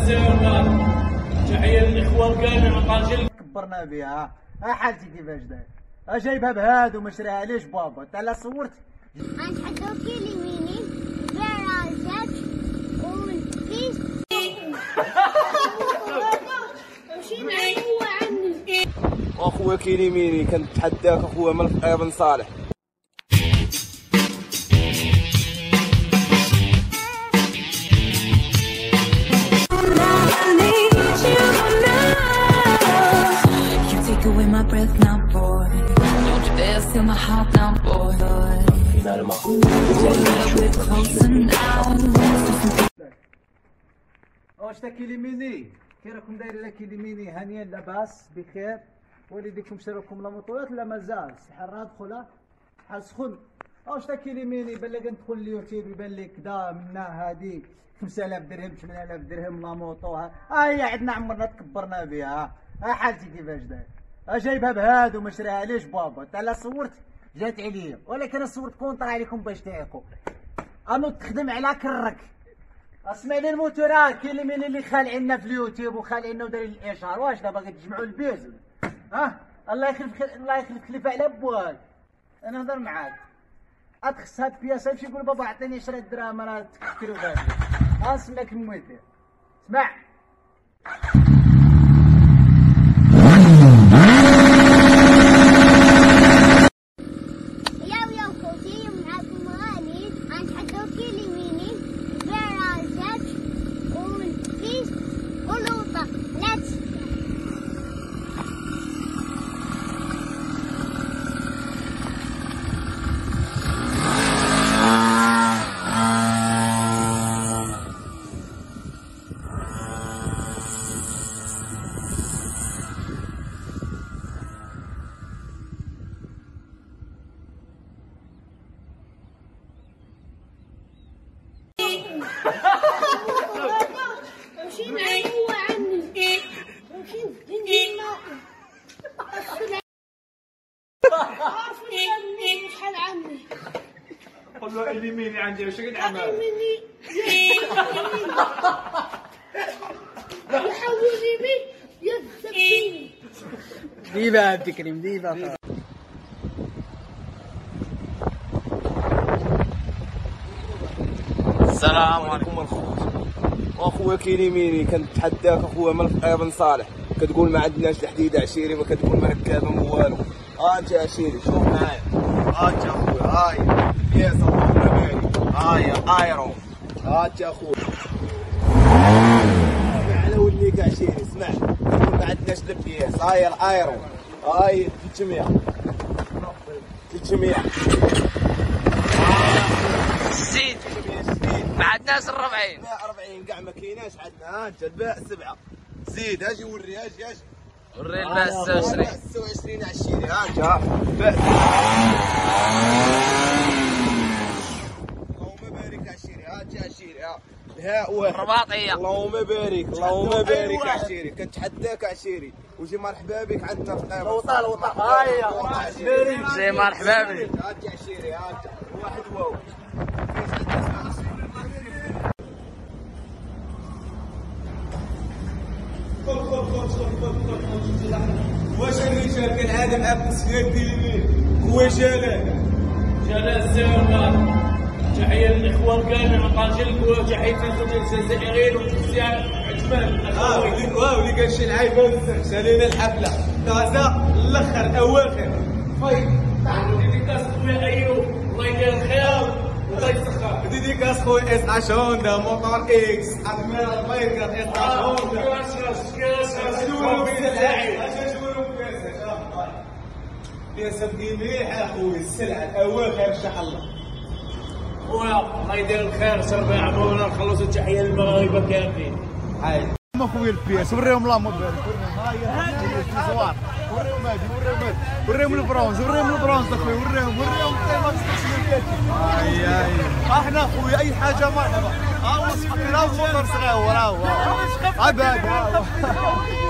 الزيرمان تحية للإخوان كامل من طنجة كبرنا بها. حالتي كيفاش داير؟ جايبها بهاد وما شريها ليش بابا؟ انت لا صورت غنتحداو كيليميني كراجات والكيس وشي معايا هو عمي اخويا كيليميني كنتحداك اخويا من بن صالح. Away my breath now, boy. Don't you dare steal my heart now, boy. We're closer now. واش تا كيليميني كي راكم دايرين كيليميني هانيين لاباس بخير؟ والديكم شراكم لا موطورات لا مازال الصحه دخلها شحال سخن. واش تا كيليميني بان لك ندخل اليوتيوب يبان لك دا منا هادي 5000 درهم 8000 درهم لا موطو هي عندنا عمرنا تكبرنا بها. حالتي كيفاش داير؟ جايبها بهاد وما شريها ليش بابا؟ انت لا صورت جات عليا ولكن انا صورت كونطر عليكم باش تعيقوا. انا تخدم على كرك. اسمعني الموتورات كيليميني اللي خالعيننا في اليوتيوب وخالعيننا ودايرين الاشهار. واش دابا غتجمعوا البيز؟ الله يخلف خليفه على بواك. انا نهضر معاك اتخص هاد البياسه يمشي يقول بابا عطيني 10 دراهم راه تكثروا بهاد. اسمعك الموتور اسمع. وشي معايا هو عمي وشي ندير شحال عمي قول له إليميني عندي واش قد عمل إليميني يحولني بي يذبحني. ديبا عبد الكريم ديبا. السلام عليكم اخويا كيليميني كنتحداك اخويا من بن صالح. كتقول ما عندناش الحديد عشيري ما كتقول ما ركابه ما والو. انت عشيري شوف معايا انت اخويا هاي بياس اللهم بارك هاي ايرون انت اخويا على وليك عشيري. اسمع كتقول ما عندناش البياس هاي الايرون هاي 300 زيد ما عندناش الربعين 40 كاع ما كايناش عندنا. انت الباء 7 زيد اجي وري اجي وري الباء 26 26 عشيري. انت باء اللهم بارك عشيري. انت عشيري الهاء واحد رباطيه اللهم بارك عشيري. كنتحداك عشيري وجي مرحبا بك عندنا في القاهره. الوطا هاي زي مرحبا بك. انت عشيري انت واحد واو. واش الرجال كالعاده مع التسهيل كيليميني هو جلال الزيرمان تحية للإخوان كامل من طنجة وتحية للخوت الجزائريين وتحية عثمان واللي قال شي لعيبه بزاف سالينا الحفله كازا الاخر اواخر. ديديكاس خويا أيوب الله يدير الخير والله يسخر. ديديكاس خويا اس 10 هوندا موتور اكس ادميرال بايكر اس 10 هوندا. بياسه مليحه اخويا السلعه الاواخر ان شاء الله. خويا الله يدير الخير شربي عمرونا نخلصوا تحية للمغاربة كاملين. هاي اخويا البياس وريهم لا موديل زوار وريهم هادي وريهم البرونز اخويا وريهم هاي احنا اخويا اي حاجه مرحبا. وصفك لا موتور صغير وراه عباد